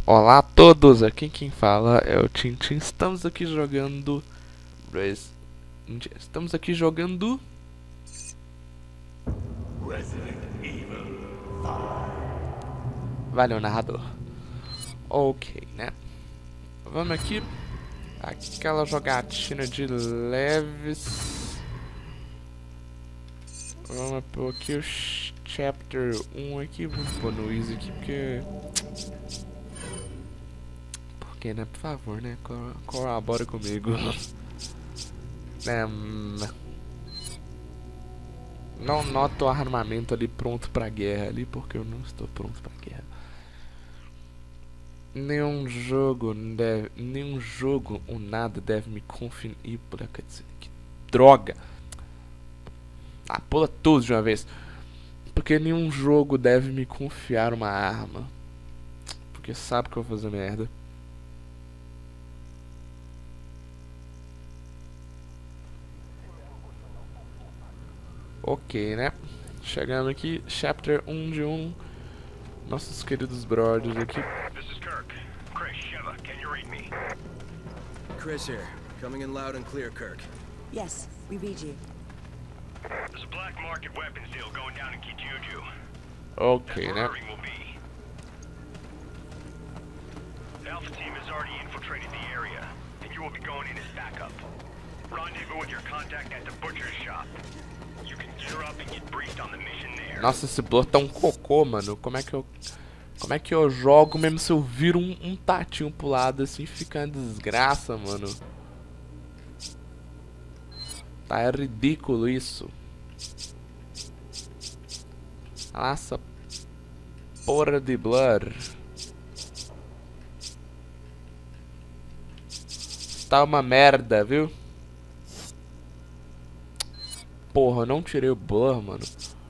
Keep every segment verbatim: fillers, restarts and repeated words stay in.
Olá a todos, aqui quem fala é o Tintin. Estamos aqui jogando Res... Estamos aqui jogando Resident Evil. Valeu, narrador. Ok, né? Vamos aqui. Aquela jogatina de leves. Vamos pôr aqui o Chapter um aqui. Vamos pôr no Easy aqui porque... Porque, né? Por favor, né? Cor- Corrobora comigo. Um, não noto o armamento ali pronto pra guerra ali, porque eu não estou pronto pra guerra. Nenhum jogo deve, nenhum jogo ou nada deve me confinar. Ih, pula, quer dizer, que droga! Ah, pula tudo de uma vez. Porque nenhum jogo deve me confiar uma arma. Porque sabe que eu vou fazer merda. Ok, né? Chegando aqui, chapter um de um. Nossos queridos brothers aqui. This is Kirk. Chris, Sheva, can you read me? Chris here, coming in loud and clear, Kirk. Yes, we read you. There's a black market weapons deal going down in Kijuju. Ok, That's né? where Irving will be. The Alpha team has already infiltrated the area, and you will be going in as backup. Rendezvous with your contact at the butcher's shop. You can gear up and get briefed on the mission there. Nossa, esse Blur tá um cocô, mano. Como é que eu... Como é que eu jogo mesmo se eu viro um, um tatinho pro lado assim, fica uma desgraça, mano. Tá, é ridículo isso. Nossa, porra de Blur. Tá uma merda, viu? Porra, eu não tirei o Blur, mano.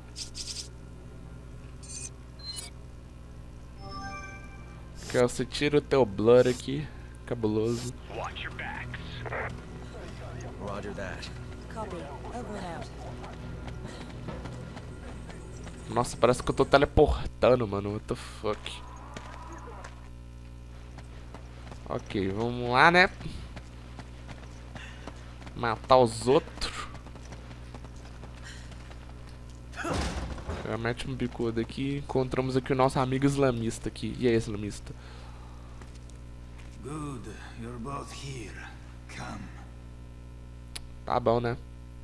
Que você tira o teu Blur aqui, cabuloso. Watch your backs. Roger that. Copy. Over and out. Nossa, parece que eu tô teleportando, mano. What the fuck? Ok, vamos lá, né? Matar os outros. Já mete um bicudo aqui. Encontramos aqui o nosso amigo islamista aqui. E aí, islamista? Good, you're both here. Come. Tá bom, né?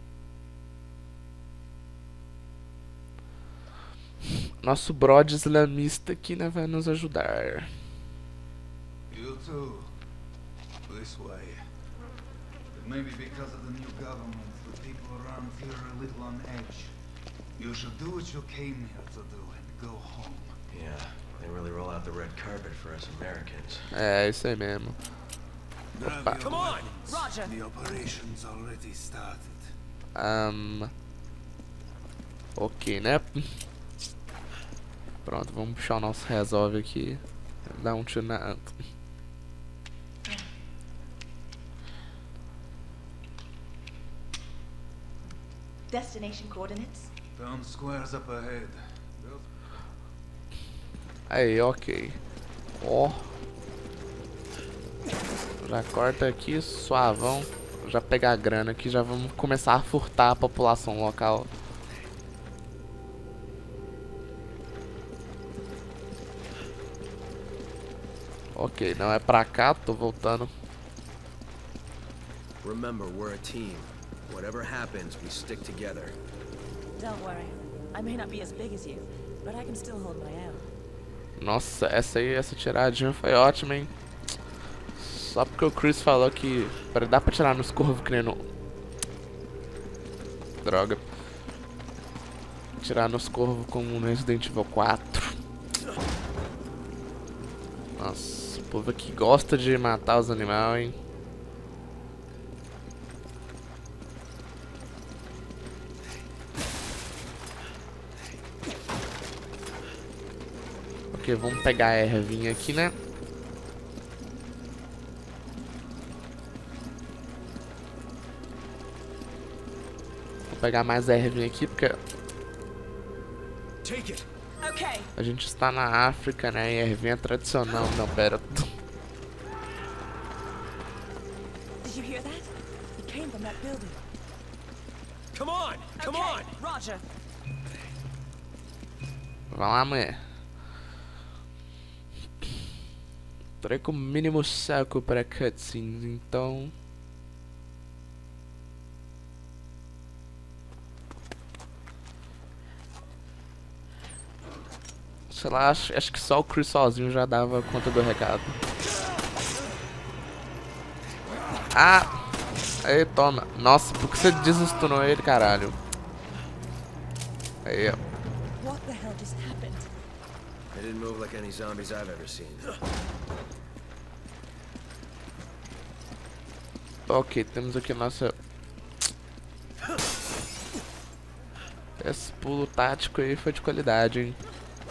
Nosso brode islamista aqui, né, vai nos ajudar. You too. This way. It may be because of the new government, the people around here are a little on edge. You should do what you came here to do and go home. Yeah, they really roll out the red carpet for us Americans. É, é isso aí mesmo. Grab Opa. your Come on, weapons. Roger. The operation's already started. Um, ok, né? Pronto, vamos puxar o nosso resolve aqui. Dar um tiro na... Destination coordinates? Town squares up ahead. Those Aí, ok. Ó. Já corta aqui, suavão. Já pegar a grana aqui, já vamos começar a furtar a população local. Ok, não é pra cá, tô voltando. Remember, we're a team. Whatever happens, we stick together. Don't worry. I may not be as big as you, but I can still hold my own. Nossa, essa aí, essa tiradinha foi ótima, hein? Só porque o Chris falou que pra- dá pra tirar nos corvos que nem no... Droga. Tirar nos corvos como no Resident Evil quatro. Nossa, o povo aqui gosta de matar os animais, hein? Ok, vamos pegar a ervinha aqui, né? Vou pegar mais ervinha aqui porque... Take it. Okay. A gente está na África, né? E R V é tradicional. Não, pera. Did you hear that? It came from that building. Come on! Come Okay, on! Roger. Vai lá, mulher. Tô com o mínimo saco para cutscenes, então... Sei lá, acho, acho que só o Chris sozinho já dava conta do recado. Ah! Aí, toma. Nossa, por que você desestunou ele, caralho? Aí, ó. What the hell just happened? They didn't move like any zombies I've ever seen. Ok, temos aqui nossa... Esse pulo tático aí foi de qualidade, hein?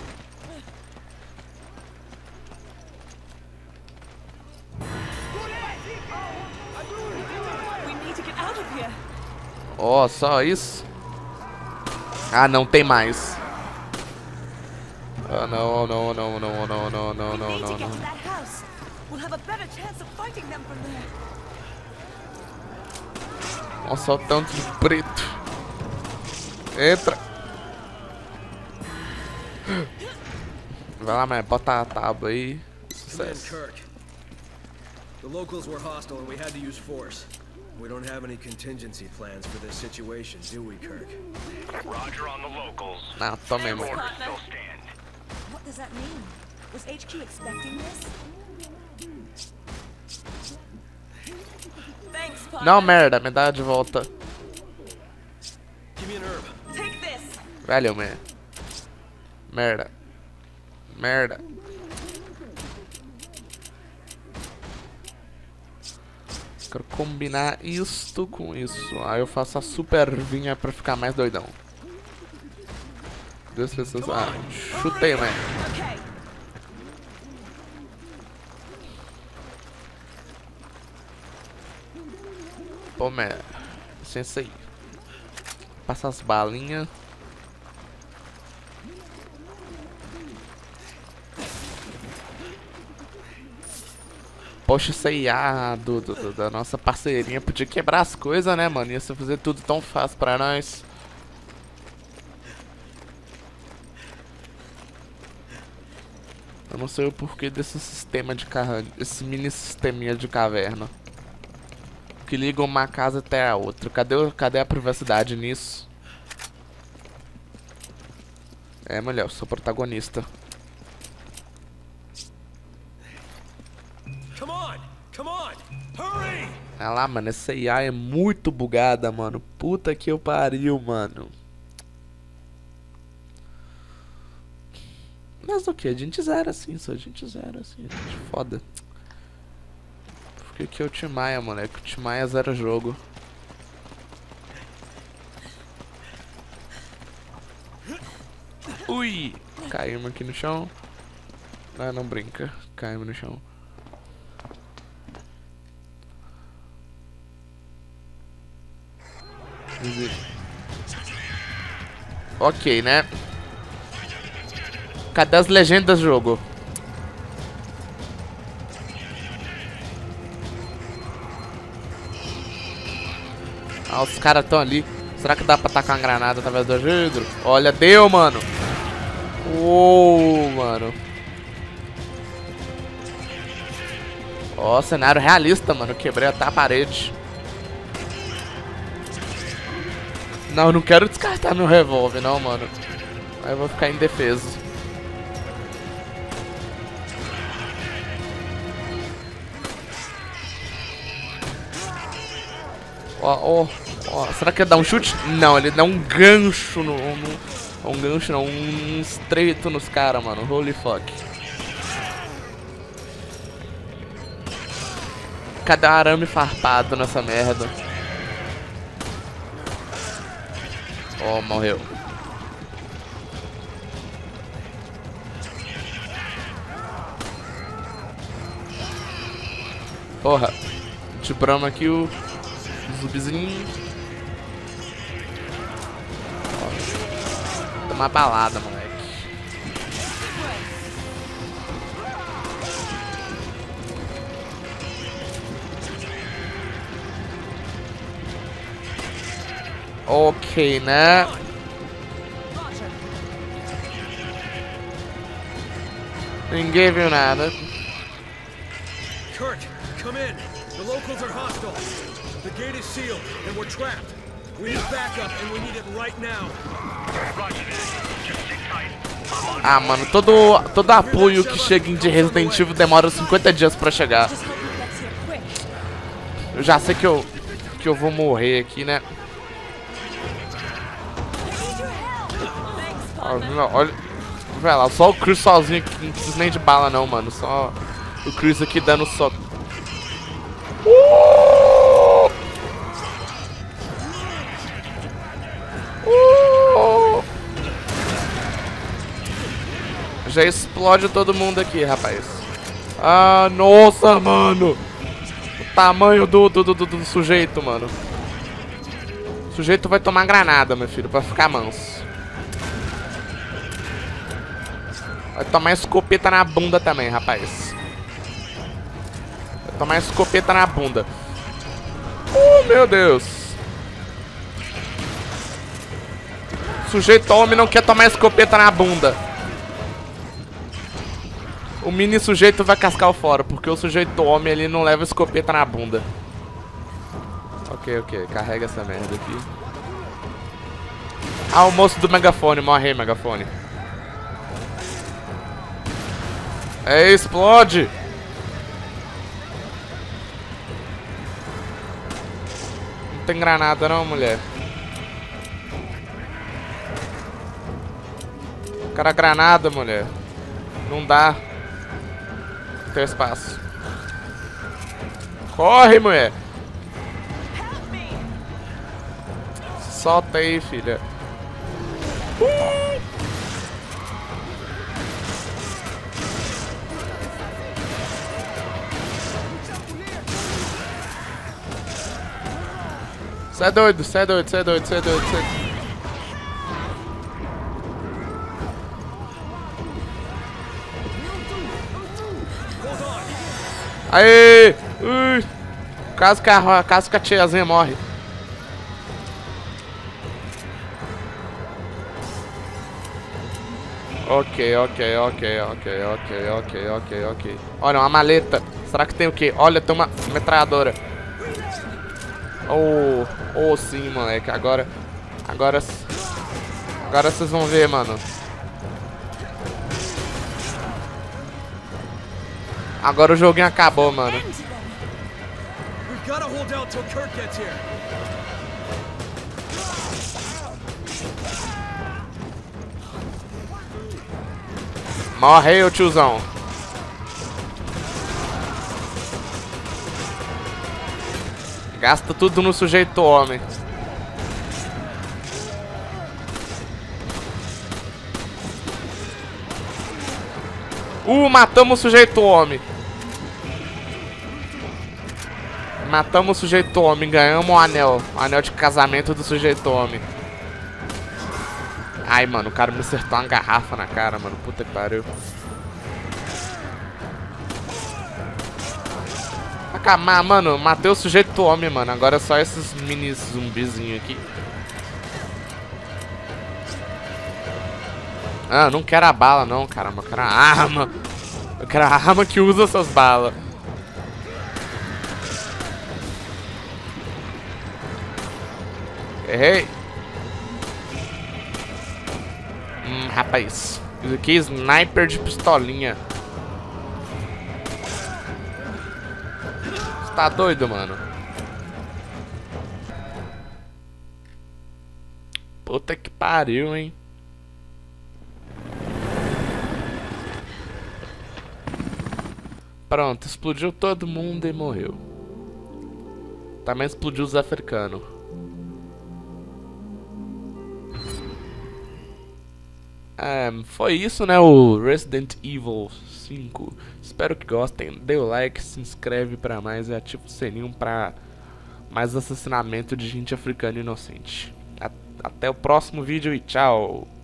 We need to get out of here. Ó, oh, só isso? Ah, não tem mais. Ah, não, não, não, não, não, não, não, We não, need to não, get to não. that house. We'll have a better chance of fighting them from there. Nossa, olha o tanto de preto. Entra. Vai lá, mas bota a tábua aí. Come in, Sucesso. Kirk. The locals were hostile and we had to use force. We don't have any contingency plans for this situation, do we, Kirk? Roger on the locals. Não, toma aí, mano. Orders still stand. What does that mean? Was H Q expecting this? Thanks, partner. Não, merda, me dá de volta. Give me an herb. Take this. Valeu, man. Merda. Merda. Quero combinar isto com isso. Aí eu faço a super vinha pra ficar mais doidão. Duas pessoas. Ah, chutei, man. Okay. Pô, man. Licença aí. Passa as balinhas. Poxa, essa I A do, do, do, da nossa parceirinha podia quebrar as coisas, né, mano? Ia fazer tudo tão fácil pra nós. Eu não sei o porquê desse sistema de carro, esse mini sisteminha de caverna que liga uma casa até a outra. Cadê, o- cadê a privacidade nisso? É, mulher, eu sou protagonista. Come on! Come on! Hurry! Olha lá, mano, essa I A é muito bugada, mano. Puta que eu pariu, mano. Mas o que? A gente zera assim, só a gente zera assim, a gente foda. Por que que é o Timaya, moleque? O Timaya zera jogo. Ui! Caímos aqui no chão. Ah, não brinca. Caímos no chão. Ok, né? Cadê as legendas do jogo? Ah, os caras estão ali. Será que dá pra tacar uma granada através do vidro? Olha, deu, mano. Uou, mano. Ó, cenário realista, mano. Quebrei até a parede. Não, eu não quero descartar meu revólver, não, mano. Aí eu vou ficar indefeso. Ó, ó, ó. Será que ele dá um chute? Não, ele dá um gancho no... no um gancho não, um estreito nos caras, mano. Holy fuck. Cadê o arame farpado nessa merda? Ó, oh, morreu. Porra. Tibramos aqui o zumbizinho. Ó. Uma balada, moleque. Ok, né? Ninguém viu nada. Kurt, come in. The locals are hostile. The gate is sealed, and we're trapped. We need backup, and we need it right now. Roger that. Just sit tight. Ah, mano, todo, todo apoio que chega de Resident Evil demora cinquenta dias pra chegar. Just hope he gets here quick. Eu já sei que eu, que eu vou morrer aqui, né? Olha, olha, vai lá, só o Chris sozinho aqui, não precisa nem de bala não, mano. Só o Chris aqui dando soco. Uh! Uh! Já explode todo mundo aqui, rapaz. Ah, nossa, mano. O tamanho do, do, do, do sujeito, mano. O sujeito vai tomar granada, meu filho, pra ficar manso. Vai tomar escopeta na bunda também, rapaz. Vai tomar escopeta na bunda. Uh, meu Deus. Sujeito homem não quer tomar escopeta na bunda. O mini sujeito vai cascar o fora, porque o sujeito homem ele não leva escopeta na bunda. Ok, ok. Carrega essa merda aqui. Ah, o moço do megafone. Morre aí, megafone. É, explode! Não tem granada não, mulher. Cara, granada, mulher. Não dá. Não tem espaço. Corre, mulher! Solta aí, filha. Uh! Cê é doido, cê é doido, cê é doido, cê é doido, cê é doido. Aê! Ui! Caso que a, caso que a tiazinha morre. Ok, ok, ok, ok, ok, ok, ok, ok. Olha, uma maleta. Será que tem o quê? Olha, tem uma metralhadora. Oh, oh sim, moleque. Agora, agora, agora vocês vão ver, mano. Agora o joguinho acabou, mano. We've got to hold out till Kurt gets here. Morre, ô tiozão. Gasta tudo no sujeito homem. Uh, matamos o sujeito homem. Matamos o sujeito homem. Ganhamos o anel. O anel de casamento do sujeito homem. Ai, mano, o cara me acertou uma garrafa na cara, mano. Puta que pariu. Acamar, mano, matei o sujeito homem, mano. Agora é só esses mini zumbizinhos aqui. Ah, não quero a bala não, caramba. Eu quero a arma. Eu quero a arma que usa essas balas. Errei. Hum, rapaz. Isso aqui é sniper de pistolinha. Tá doido, mano? Puta que pariu, hein? Pronto, explodiu todo mundo e morreu. Também explodiu os africanos. É, foi isso, né? O Resident Evil cinco. Espero que gostem. Dê o like, se inscreve pra mais e ativa o sininho pra mais assassinamento de gente africana inocente. Até o próximo vídeo e tchau!